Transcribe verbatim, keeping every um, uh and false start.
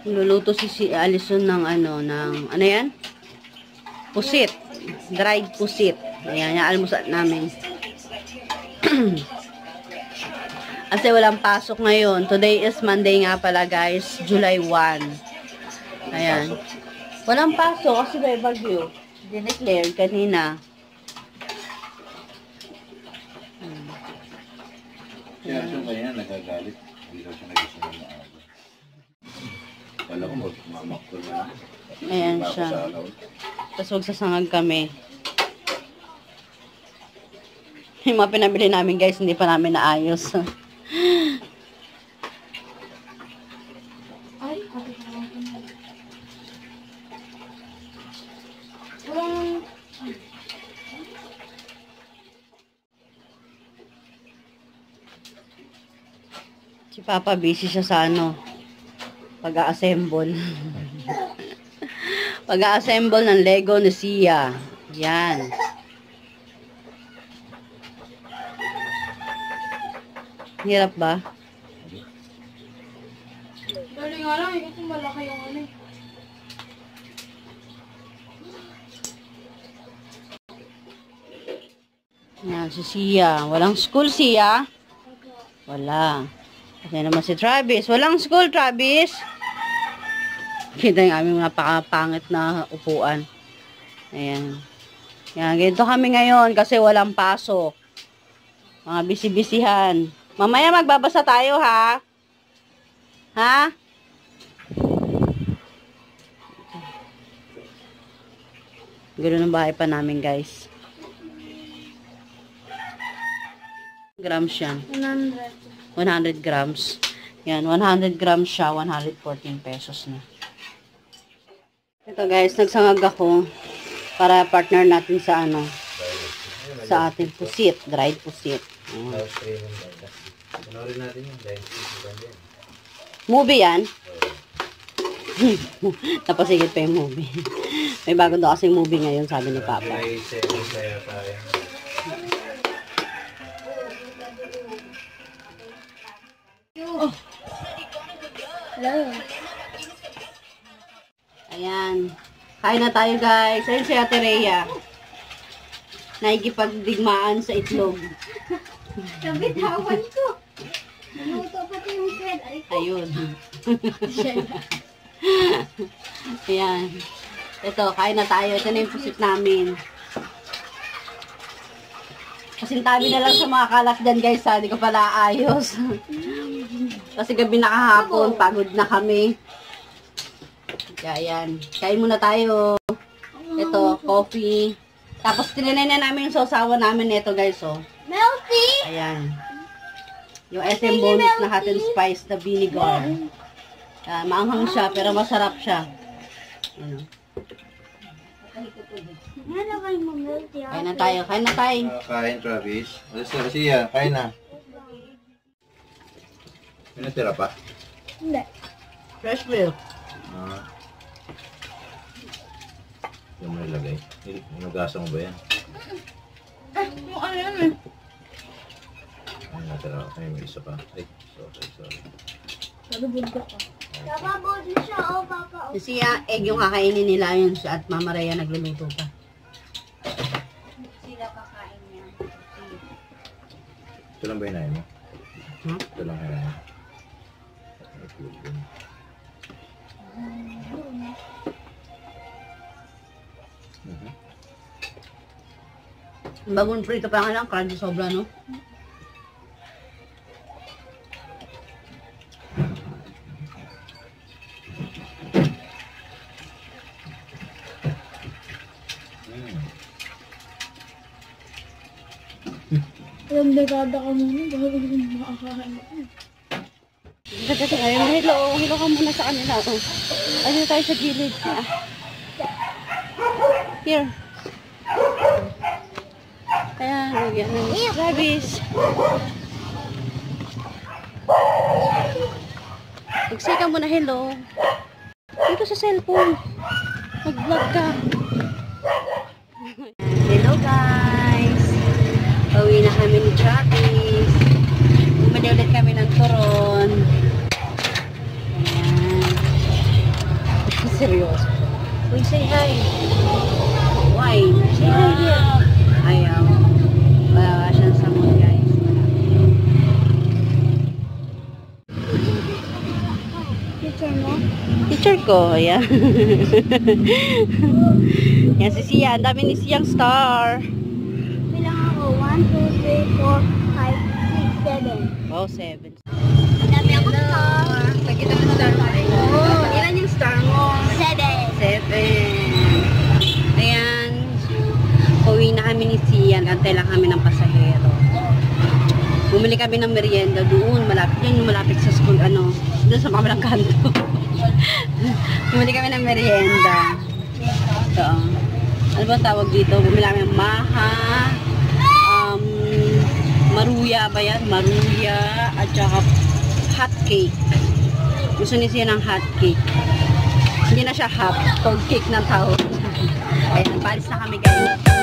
Luluto si, si Alison ng ano, ng, ano yan? Pusit. Dried pusit. Ayan, yung almusal namin. Kasi walang pasok ngayon. Today is Monday nga pala guys. July first. Ayan. Walang pasok kasi may bagyo. Dineclare kanina. Hmm. Kaya siya kaya nagagalit. Hindi daw siya nagisunod na araw. Kala ko magmamakto na. Ayan siya. Tapos magsasangag kami. Yung mga pinabili namin guys, hindi pa namin naayos. Ay, si Papa busy siya sa ano, pag-a-assemble. Pag-a-assemble ng Lego ni Sia. Yan. Hirap ba? dali nga lang, ito malaki yung ano eh. Yan, si Sia. Walang school, Sia? Wala. Kasi naman si Travis. Walang school, Travis? Kita yung aming napakapangit na upuan. Ayan. Yan, ganito kami ngayon kasi walang pasok. Mga bisi-bisihan. Mamaya magbabasa tayo, ha? Ha? Ganoon ang bahay pa namin, guys. Grams yan. one hundred. one hundred grams. Yan, one hundred grams siya, one hundred fourteen pesos na. Ito guys, nagsangag ako para partner natin sa ano, sa ating pusit, dried pusit. Ayan. Panorin natin yung dahil Movie yan? Napasigit pa yung movie. May bago daw kasing movie ngayon, sabi ni Papa. May saya tayo. Oh. Hello. Ayan. Kain na tayo guys. Ayun si Ate Rhea. Nakikipagdigmaan sa itlog. Nabitawan ko. Naluto pati yung bread. Ayun. Ayan. Ito, kain na tayo. Ito na yung pusit namin. Kasintabi na lang sa mga kalat dyan guys ha. Hindi ko pala ayos. Kasi gabi na kahapon. Pagod na kami. Kaya ayan. Kain muna tayo. Ito, coffee. Tapos tinanay na namin yung sausawan namin nito guys oh. Melty! Ayan. Yung S M bonus na hot and spice na vinegar. Uh, maanghang siya pero masarap siya. Ano? Ano kayo mo melty? Kain na tayo. Kain na tayo. Uh, kain, Travis. Alas na siya. Kain na. May natira pa? Hindi. Fresh milk. Ah. Yung mo nilagay. Nagasa mo ba yan? Eh, yung ano yan eh. Ay, natira. Ay, may isa pa. Ay, sorry, sorry. Nabubog ko. Nababod na siya, oh, papa. Kasi uh, egg yung kakainin nila yun at Mama Rhea nagluluto pa. Sila kakain niya. Ito lang ba yun mo? Huh? Ito lang yun mo. Mm-hmm. Bagong prito pa nga lang, crunchy sobra, no? Alam, dekada ka muna. Bago hindi makakain. Teka, ayun, hello. Hello ka muna sa kanila. Oh. Ayun tayo sa gilid. Ah. Here. Ayan, lagyan ng Travis. Magsay ka muna, hello. Dito sa cellphone. Mag-vlog ka. Hello guys. Pauwi na kami ni Travis. Bumili ulit kami ng turon. Ayan. We say hi. Why? Ayaw. Wala siyang samon, guys. Teacher mo? Teacher ko, ayan. Yan si Sia. Ang dami ni Siyang star. Bilang ako. one, two, three, four, five, six, seven. Oh, seven. Ang dami ako star. Nakita mo star tayo. Oh. Ilan yung star mo? Seven. Seven. Ayan. Uwi na kami ni Sian. Antay lang kami ng pasahero. Bumili kami ng merienda doon. Malapit yan. Malapit sa school. Ano. Doon sa kabilang kanto. Bumili kami ng merienda. So, ano ba tawag dito? Bumili kami ng maha. Um, maruya ba yan? Maruya. At saka hot cake. Gusto ni Sian ng hot cake. Hindi na siya hot. Cold cake ng tao. Ayan, palis na kami guys.